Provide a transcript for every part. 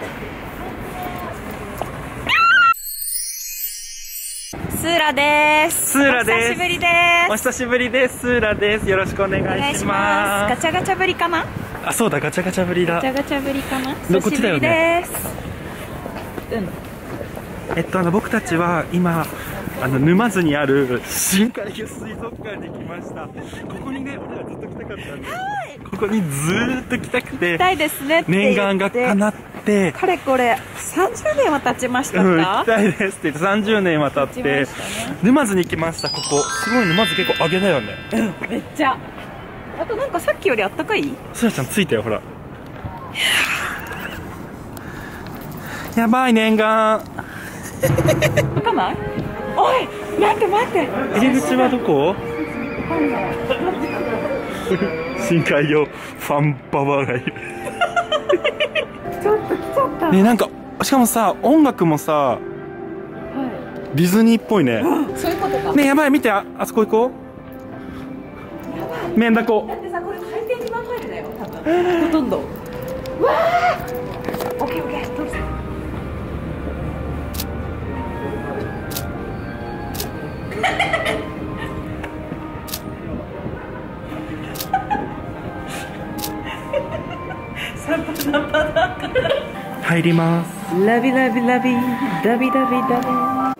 スーラです。 スーラです。 お久しぶりです。 お久しぶりです。スーラです。よろしくお願いします。 ガチャガチャぶりかな。 あ、そうだ、ガチャガチャぶりだ。 ガチャガチャぶりかな。 こっちだよね。僕たちは今沼津にある深海魚水族館に来ました。ここにね、俺らずっと来たかったんで、ここにずーっと来たくて、 行きたいですねって言って念願が叶って、 かれこれ30年は経ちましたか。 行きたいですって言って30年は経って、ね、沼津に来ました。ここすごい沼津結構揚げだよね。 めっちゃ。あとなんかさっきよりあったかい。 スーラちゃんついたよ、ほら。やばい、念願。 わかんない。おい、待って待って。 入り口はどこ？深海魚ファンパワーがいる。 ちょっと来ちゃった。 ね、なんかしかもさ、音楽もさ、ディズニーっぽいね。 そういうことか。 ね、やばい、見て、あそこ行こう。メンダコ。 だってさ、これ回転2万マイルだよ、多分。ほとんど。わあ。オッケーオッケー、どうぞ。 入ります。 ラビラビラビダビダビダビ。 ね、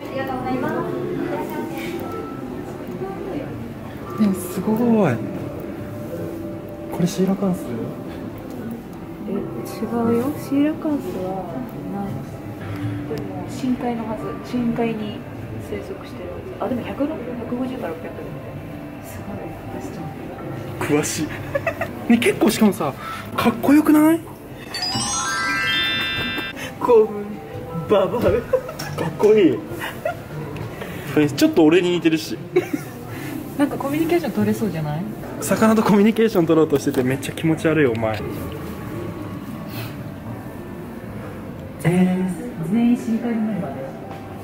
すごい。これシーラカンス？ 違うよ。シーラカンスは深海のはず。深海に生息してる。あ、でも150から600。すごい。 詳しい。ね、結構しかもさ、かっこよくない？ 興奮ババア。 かっこいい。ちょっと俺に似てるし。 なんかコミュニケーション取れそうじゃない？ 魚とコミュニケーション取ろうとしててめっちゃ気持ち悪いお前。 全員深海のメンバーで。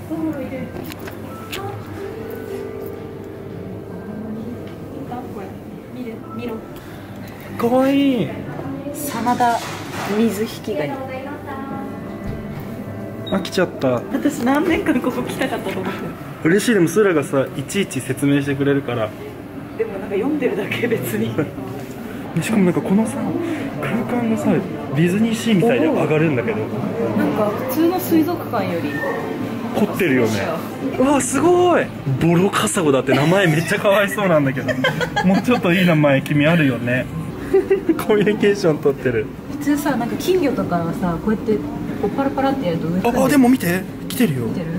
見ろ。 かわいい。 真田水引きガニ。 飽きちゃった。 私何年間ここ来たかったと思ってる。 嬉しい。でもスーラがさ、いちいち説明してくれるから。 でもなんか読んでるだけ別に。 しかもなんかこのさ、空間がさ、ディズニーシーみたいで上がるんだけど、 なんか普通の水族館より凝ってるよね。うわ、すごい。ボロカサゴだって名前めっちゃかわいそうなんだけど、もうちょっといい名前君あるよね。コミュニケーション取ってる。 普通さ、なんか金魚とかはさ、こうやってこうパラパラってやると上からでも見て、来てるよ。 見てる？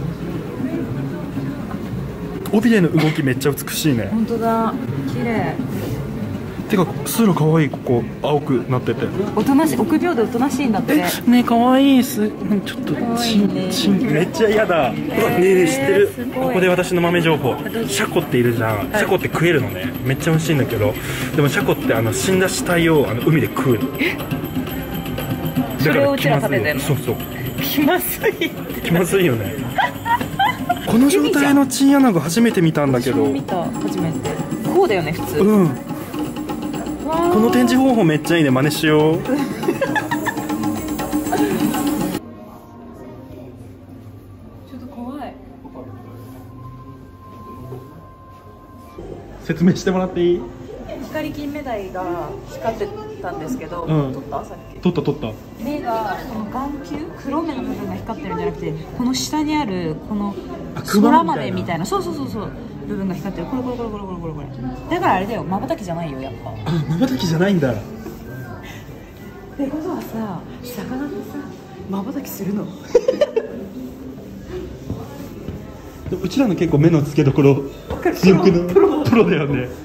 尾びれの動きめっちゃ美しいね。 本当だ、綺麗。 てかスーラかわいい。ここ青くなってておとなしい、臆病でおとなしいんだって。 ね、かわいい。ちょっとめっちゃ嫌だ。ねえ、知ってる？ここで私の豆情報。シャコっているじゃん。シャコって食えるのね。めっちゃ美味しいんだけど、でもシャコって死んだ死体を海で食うの。 それをうちら食べてんの？ そうそう。 気まずい。 気まずいよね。この状態のチンアナゴ初めて見たんだけど。 私も見た、初めて。こうだよね、普通。 うん。この展示方法めっちゃいいね。真似しよう。ちょっと怖い。 説明してもらっていい？ 光金目鯛が光ってたんですけど、撮った？さっき撮った。 目がこの眼球、黒目の部分が光ってるんじゃなくて、この下にあるこの空豆みたいな、そう部分が光ってる。これだからあれだよ、瞬きじゃないよ、やっぱ。 瞬きじゃないんだ。 ってことはさ、魚ってさ、瞬きするの？ うちらの結構目の付けどころ強くない？プロだよね。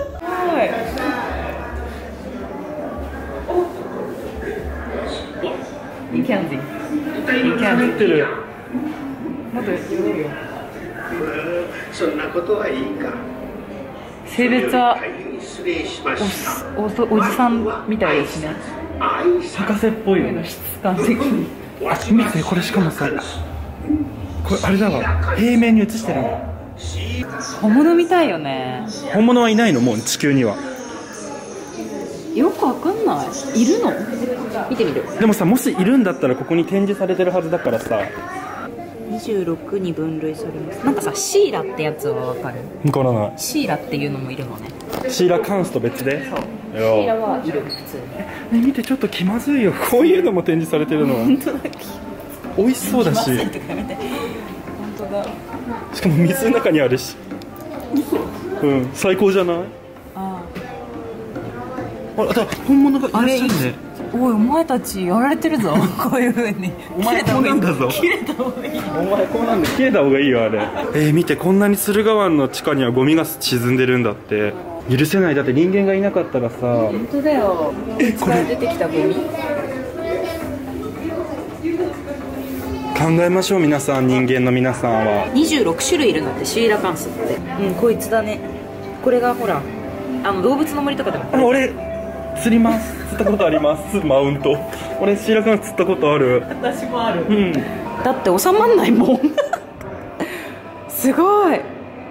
いいキャンディー。 ってる。 もっと寄ろうよ。 そんなことはいいか。 性別はおじさんみたいですね。 博士っぽいよね。 質感的に。 見て、これしかもさ、これあれだわ、平面に映してるの。 本物みたいよね。 本物はいないの？もう地球には。 よくわかんない。いるの？見てみる。 でもさ、もしいるんだったらここに展示されてるはずだからさ。 26に分類されます。なんかさ、シーラってやつはわかる？ わからない。 シーラっていうのもいるのね。 シーラカンスと別で。 そう。シーラはいる、普通に。 見て、ちょっと気まずいよ。こういうのも展示されてるの。本当だ。美味しそうだし。 本当だ。 しかも水の中にあるし。うん、最高じゃない？ ああ。あ、本物がいらっしゃるね。 おい、お前たちやられてるぞ。こういう風に。 お前こうなんだぞ。 切れた方がいい。 お前こうなんだ。切れた方がいいよあれ。見て、こんなに駿河湾の地下にはゴミが沈んでるんだって。許せない。だって人間がいなかったらさ。 本当だよ。これ出てきたゴミ。 考えましょう皆さん、人間の皆さんは。 26種類いるんだって、シーラカンスって。うん、こいつだね。これがほら、動物の森とかでも。 俺釣ります。釣ったことあります。マウント。俺シーラカンス釣ったことある。 私もある。 うん。 だって収まんないもん。すごい。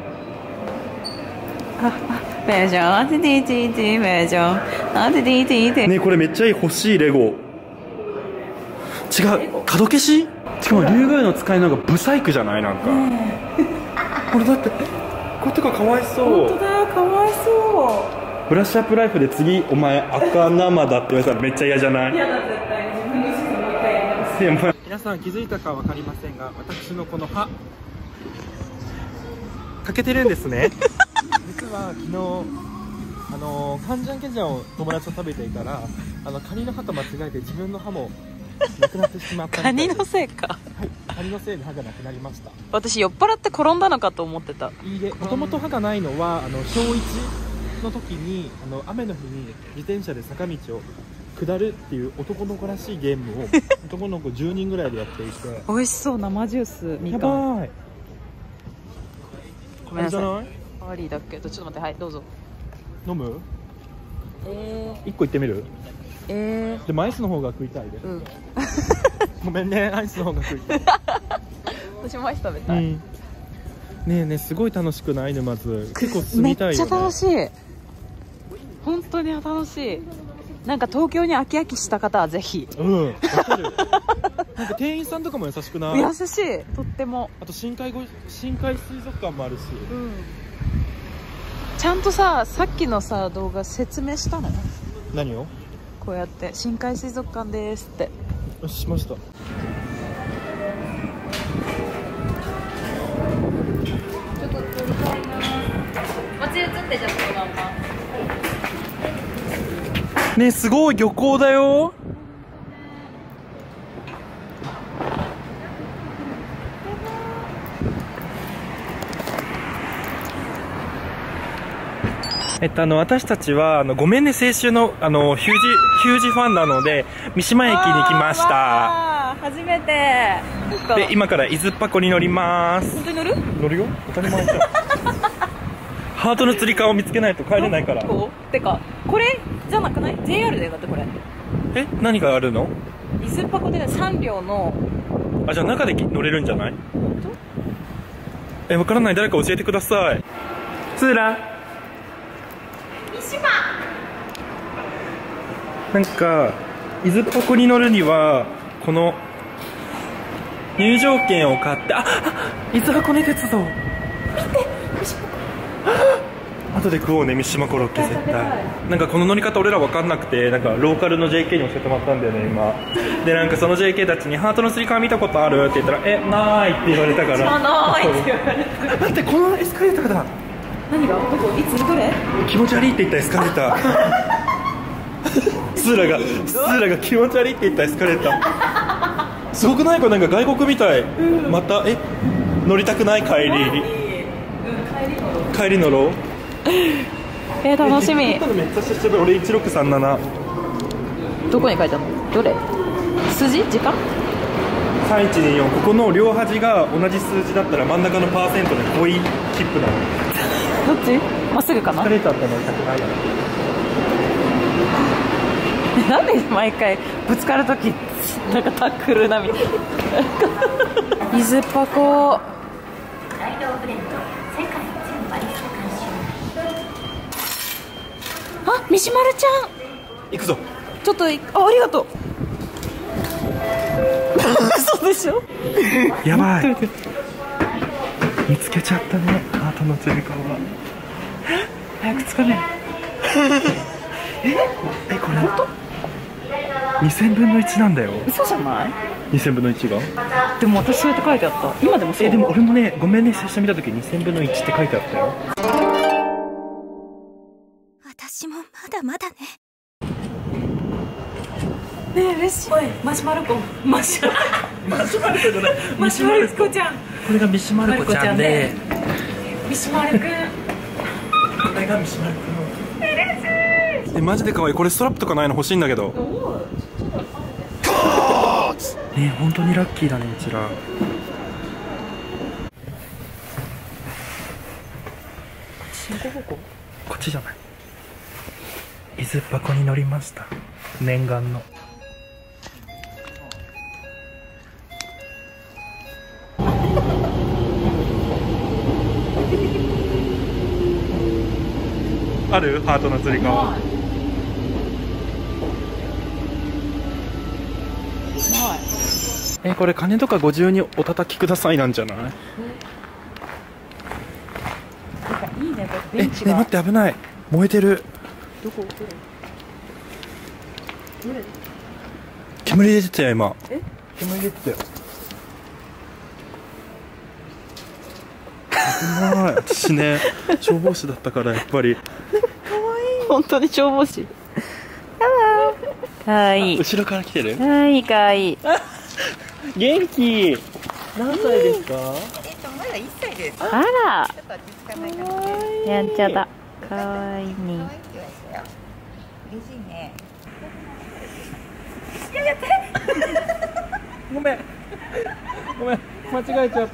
ベージョン、ティティティティ、ベージョン、ティティティティ。 ね、これめっちゃいい。欲しいレゴ。違う、角消し。しかも竜宮の使いの方がブサイクじゃない？なんかこれだって、これとかかわいそう。 本当だ、かわいそう。 ブラッシュアップライフで次お前赤生だって言われたらめっちゃ嫌じゃない？ 嫌だ、絶対。自分の質問もう一回やります。 皆さん気づいたか分かりませんが、私のこの歯欠けてるんですね。実は昨日カンジャンケジャンを友達と食べていたら、カニの歯と間違えて自分の歯もなくなってしまったみたいです。 カニのせいか。 はい、カニのせいで歯がなくなりました。 私酔っ払って転んだのかと思ってた。 いいえ、もともと歯がないのは小1の時に雨の日に自転車で坂道を下るっていう男の子らしいゲームを男の子10人ぐらいでやっていて。 美味しそう。生ジュースみやかん。 ばい。 ごめんなさい。 あれじゃない？ ありだけど、ちょっと待って。はい、どうぞ。 飲む？1個いってみる？でもアイスの方が食いたいで。 うん。 ごめんね、アイスの方が食いたい。 私もアイス食べたい。 ねえねえ、すごい楽しくない？沼津結構住みたいよね。 めっちゃ楽しい。本当に楽しい。なんか東京に飽き飽きした方はぜひ。 うん、わかる。なんか店員さんとかも優しくない？ 優しい、とっても。 あと深海水族館もあるし、 うん、ちゃんとさ、さっきのさ動画説明したの？ 何を？ こうやって深海水族館ですって。 よし、しました。 ちょっと撮りたいな。街映ってじゃあそのまんま。 ねえ、すごい漁港だよ。私たちはごめんね青春のヒュージファンなので三島駅に来ました。 初めてで、今から伊豆っ箱に乗ります。 本当に乗る？ 乗るよ、当たり前じゃん。ハートの釣り革を見つけないと帰れないから。 てかこれじゃなくない？ JR だよ。だってこれ何があるの？ 伊豆っ箱で3両の。 あ、じゃあ中で乗れるんじゃない？わからない。誰か教えてください。ツーラなんか伊豆っ箱に乗るにはこの入場券を買って、伊豆箱根鉄道。見て、三島後で食おうね、三島コロッケ絶対。なんかこの乗り方俺ら分かんなくて、なんかローカルの JK に教えてもらったんだよね今で。なんかその JK たちにハートの釣り革見たことあるって言ったら、ないって言われたから。 ないって言われた。 待って、このエスカレーターだ。 何が？どこ？いつ？どれ？ 気持ち悪いって言ったエスカレーター。スーラが気持ち悪いって言ったエスカレーター。すごくない？これなんか外国みたい。また乗りたくない？帰り乗ろう。 楽しみ。 めっちゃ久しぶり。俺1637。 どこに書いてあるの？どれ？数字？時間 ？3124。ここの両端が同じ数字だったら真ん中のパーセントで濃い切符なの。 どっち？まっすぐかな？ エスカレーターって乗りたくないやろ。 なんで毎回ぶつかるときなんかタックルなみたいな。伊豆っ箱。大道ブレンド世界一バリスタ監修。あ、みしまるちゃん。 行くぞ。 ちょっとありがとう。嘘でしょ。 やばい。見つけちゃったね、ハートのつり革。 早くつかめ。 これ2000分の1なんだよ。 嘘じゃない 2000分の1が。 でも私そうやって書いてあった。今でもそう。 でも俺もね、ごめんね、最初見た時2000分の1って書いてあったよ。 私もまだまだね。 ねえ、嬉しい。マシュマロ子。マシュマロ子じゃん。 これがミシュマルコちゃんで、 ミシュマルくん。 これがミシュマルくん。マジで可愛い。これストラップとかないの欲しいんだけど。ね、本当にラッキーだね、うちら。 進行方向？ こっちじゃない。伊豆箱に乗りました。念願の。ある？ハートのつり革。これ金とかご自由にお叩きくださいなんじゃない？ いいね、これベンチね、 が。 待って、危ない。燃えてる。 どこ？どれ？ 煙出てたよ、今。 煙出てたよ。 危ない。私ね、消防士だったからやっぱり。 本当に消防士。かわいい。 後ろから来てる？ かわいい、かわいい。 元気。何歳ですか？ まだ1歳です。 あら。 ちょっと落ち着かないかもね。 やんちゃだ。かわいいね。 可愛いって言われたよ。嬉しいね。 ごめん。ごめん。間違えちゃった。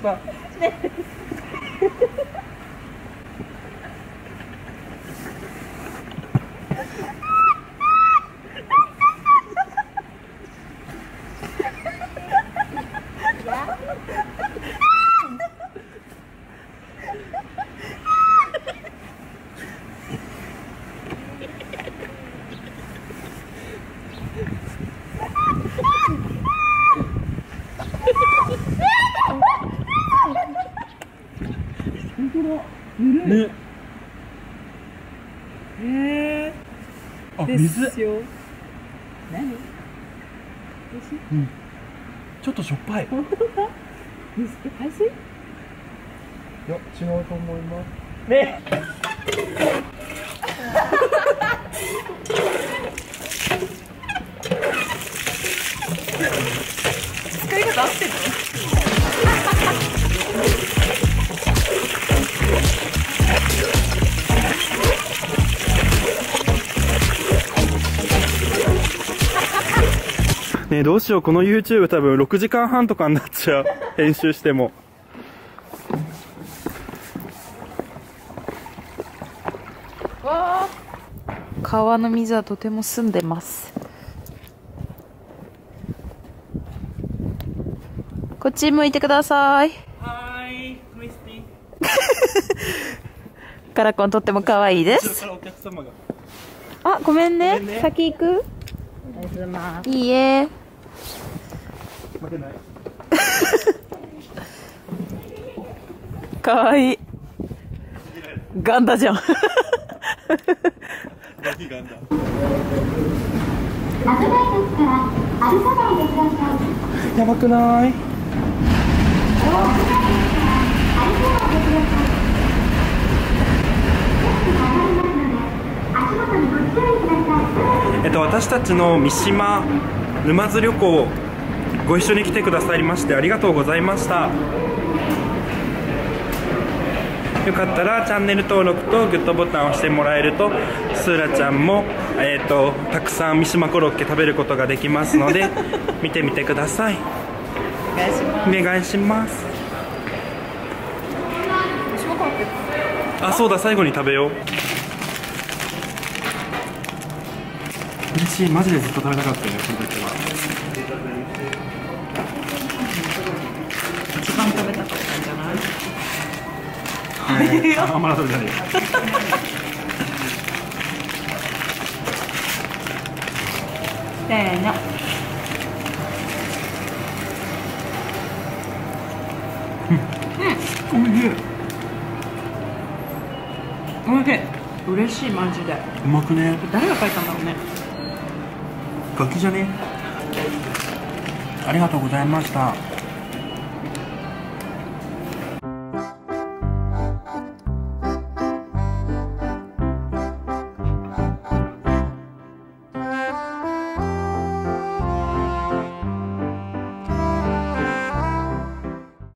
ね。あ、水。 何？ うん。ちょっとしょっぱい。 本当だ。水、海水？ いや、違うと思います。ね。 使い方合ってるの？ ねえ、どうしよう。この YouTube 多分6時間半とかになっちゃう。編集しても。 わあ、川の水はとても澄んでます。こっち向いてください。 はい、クリスティ。 カラコンとっても可愛いです。 後ろからお客様が。 あ、ごめんね。 ごめんね先行く？いいえ。 負けない。 かわいい。ガンダじゃん。 ガンダ。 危ないですから歩かないでください。 やばくない？私たちの三島沼津旅行ご一緒に来てくださいましてありがとうございました。よかったらチャンネル登録とグッドボタンを押してもらえるとスーラちゃんも、たくさん三島コロッケ食べることができますので見てみてください。 お願いします。 お願いします。あ、そうだ、最後に食べよう。嬉しい。マジでずっと食べたかったよ、この時は。 一番食べたかったんじゃない？ あ、まだ食べてない。 せーの。 おいしい。 おいしい。嬉しい、マジで。 うまくね。 誰が書いたんだろうね。 ガキじゃね。ありがとうございました。